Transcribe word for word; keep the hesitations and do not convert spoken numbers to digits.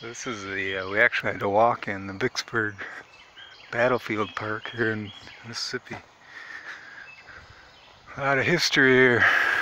This is the, uh, we actually had to walk in the Vicksburg battlefield park here in Mississippi. A lot of history here.